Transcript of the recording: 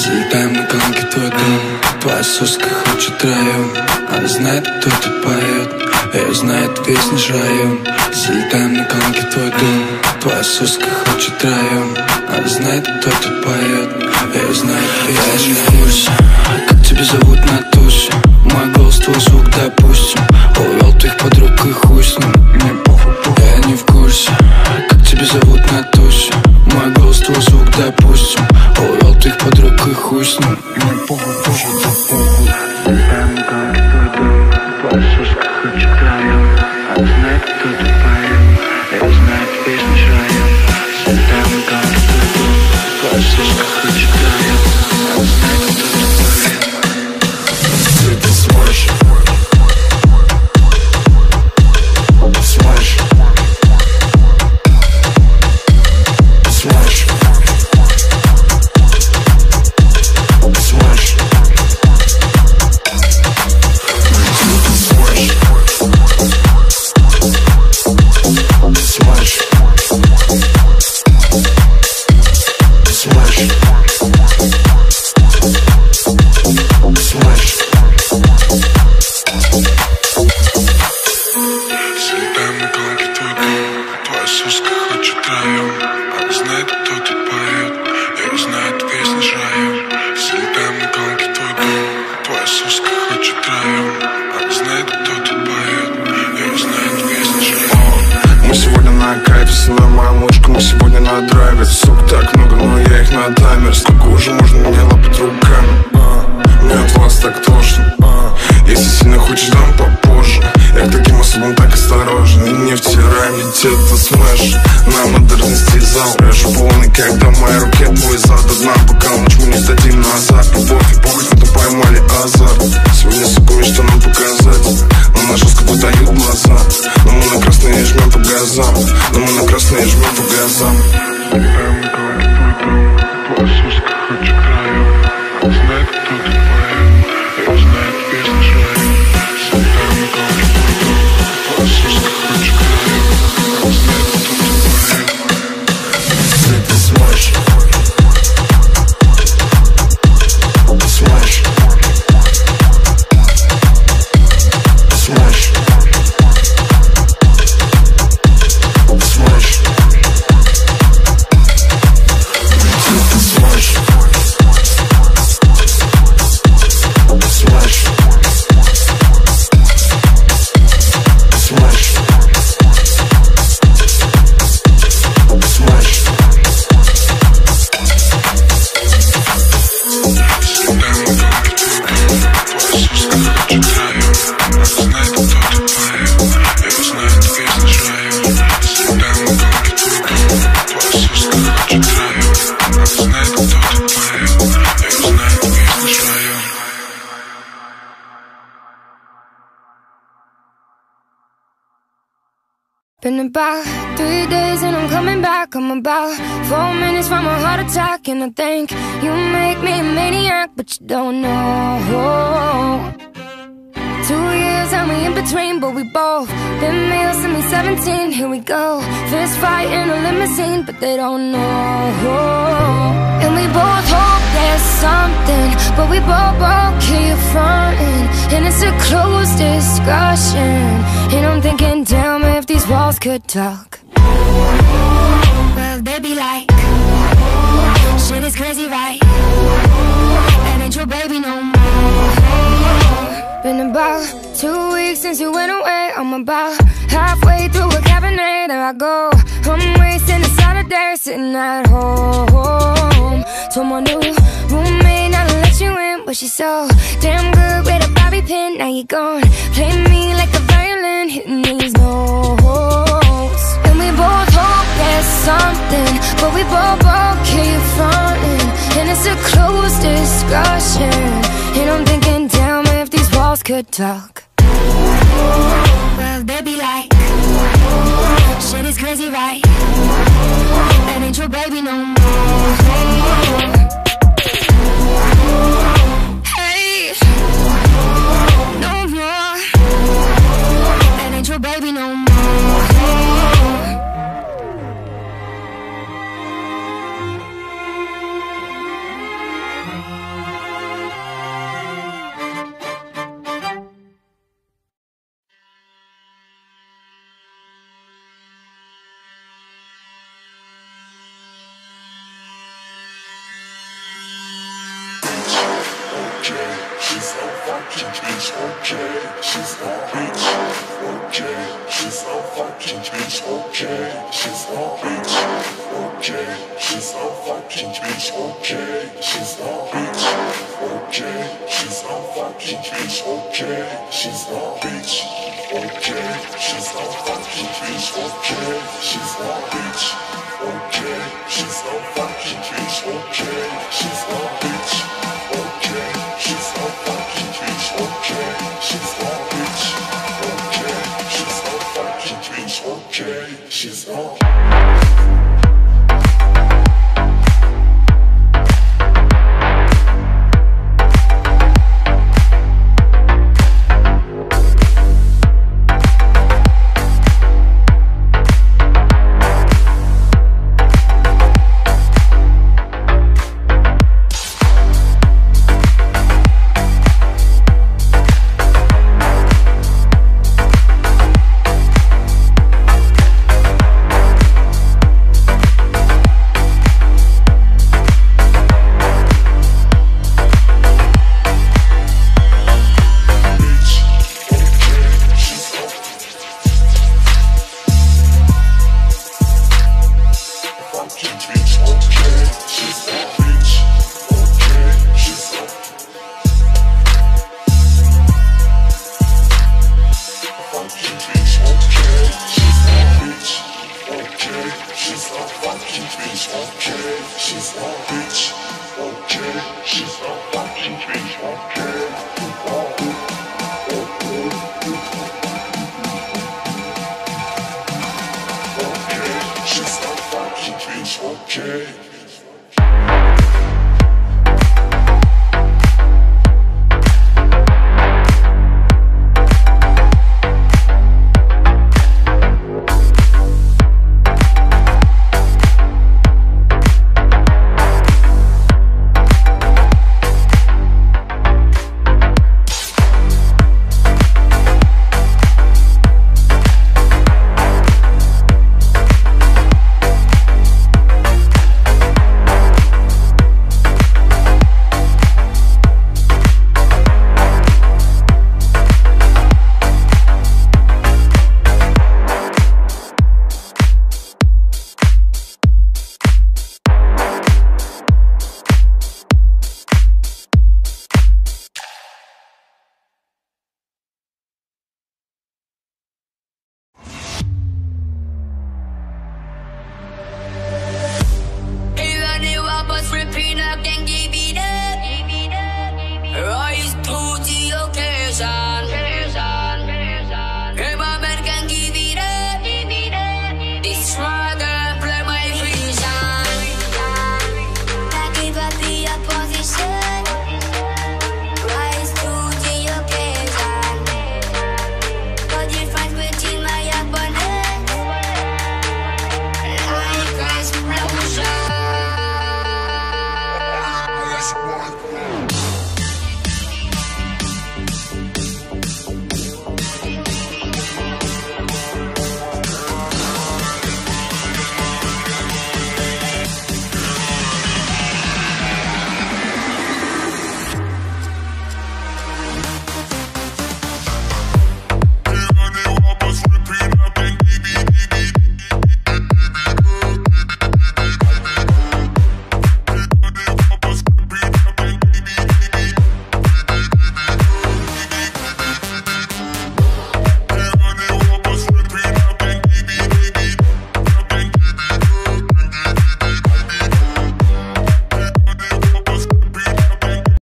Залетаем на гонки твой дом. Твоя соска хочет район. Она знает, кто тут поет. Ее знает весь наш район. Залетаем на гонки твой дом. Твоя соска хочет район. Она знает, кто тут поет. Ее знает весь наш район. Как тебя зовут на тусе? Мой голос, твой звук, допустим. Увел твоих подруг и хуй с ним. Мне похуй, я не в курсе. Как тебя зовут на тусе? Мой голос, твой звук, допустим. Увел твоих подруг и хуй с ним. Мне похуй, похуй, похуй. Залетаем на гонки твой дом. Твоя соска хочет район. Она знает, кто тут поет. Ее знает весь наш район. Залетаем на гонки твой дом. Твоя соска хочет район. Она знает, кто тут поет. Ты сможешь. Сможешь. Сможешь. Сможешь. Мы сегодня на кайфе, целуем мою мушку, мы сегодня на драйве. Сук так много, но я их на таймер. Сколько уже можно меня лапать руками? Мне от вас так тошно. Если сильно хочешь, дам попозже. Я к таким особам так осторожен. И не втирай, ведь это смэш. На модерности зал рэш полный, когда в моей руке твой зад. Одна пока ночь мы не дадим назад. Любовь и похоть, мы поймали азарт. Сегодня, сука, мне что нам показать? Но на жестко выдают глаза. Но мы на красные жмем по газам. Но мы на красные жмем по газам. Залетаем на гонки твой дом. Твоя соска хочет район. Она знает, кто тут поет. Ее знает весь наш район. Залетаем на гонки твой дом. Твоя соска хочет район. Она знает, кто тут поет. Ты сможешь. Сможешь. Сможешь. Been about 3 days and I'm coming back. I'm about 4 minutes from a heart attack. And I think you make me a maniac, but you don't know. 2 years and we in between, but we both been male since we 17. Here we go, fist fight in a limousine, but they don't know. And we both hope there's something, but we both keep fronting. And it's a closed discussion. And I'm thinking, damn, if these walls could talk. Well, they be like, shit is crazy, right? That ain't your baby no more. Been about 2 weeks since you went away. I'm about halfway through a cabernet. There I go, I'm wasting a Saturday sitting at home. Told my new roommate not to let you in, but she's so damn good with a bobby pin. Now you're gone, play me like a violin, hitting these notes. And we both hope there's something, but we both keep fronting. And it's a closed discussion. And I'm thinking, damn, if these walls could talk. Well, they be like, shit is crazy, right? That ain't your baby no more. Hey, no more. That ain't your baby no more. okay, she's a fucking bitch, okay, she's a bitch, okay, she's a fucking bitch, okay, she's a bitch, okay, she's a fucking bitch, okay, she's a bitch, okay, she's a fucking bitch, okay, she's a bitch, okay, she's a fucking bitch, okay, she's a bitch, okay, she's a fucking bitch, okay, she's a bitch, okay, she's a fucking bitch, okay, she's a bitch, okay, she's a fucking bitch, okay, she's a She's a fucking bitch, okay.